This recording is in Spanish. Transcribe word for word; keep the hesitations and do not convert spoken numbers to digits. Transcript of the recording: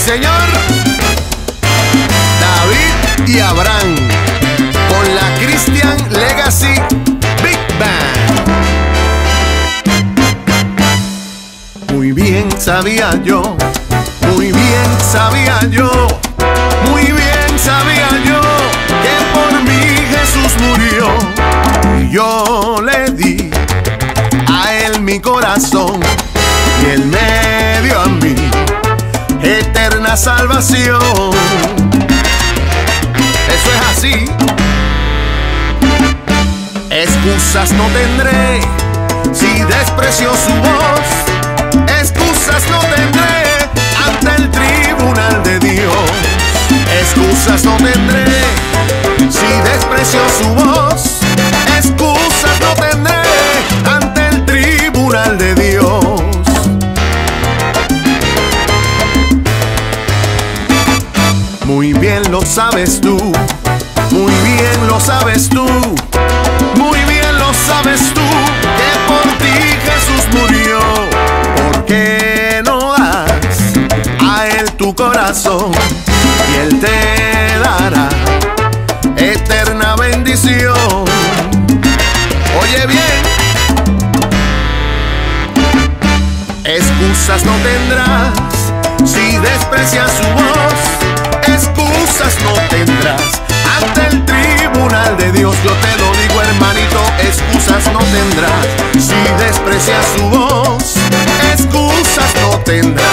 señor. David y Abraham con la Christian Legacy Big Band. Muy bien sabía yo, muy bien sabía yo, muy bien sabía yo que por mí Jesús murió. Y yo le di a él mi corazón y él me dio a mí eterna salvación. Eso es así. Excusas no tendré si desprecio su voz. Excusas no tendré ante el tribunal de Dios. Excusas no tendré si desprecio su voz. Excusas no tendré ante el tribunal de Dios. Muy bien lo sabes tú, muy bien lo sabes tú, muy bien lo sabes tú, que por ti Jesús murió. ¿Por qué no das a él tu corazón y él te dará eterna bendición? Oye bien, excusas no tendrás si desprecias su voz. Excusas no tendrás ante el tribunal de Dios. Yo te lo digo, hermanito, excusas no tendrás si desprecias su voz. Excusas no tendrás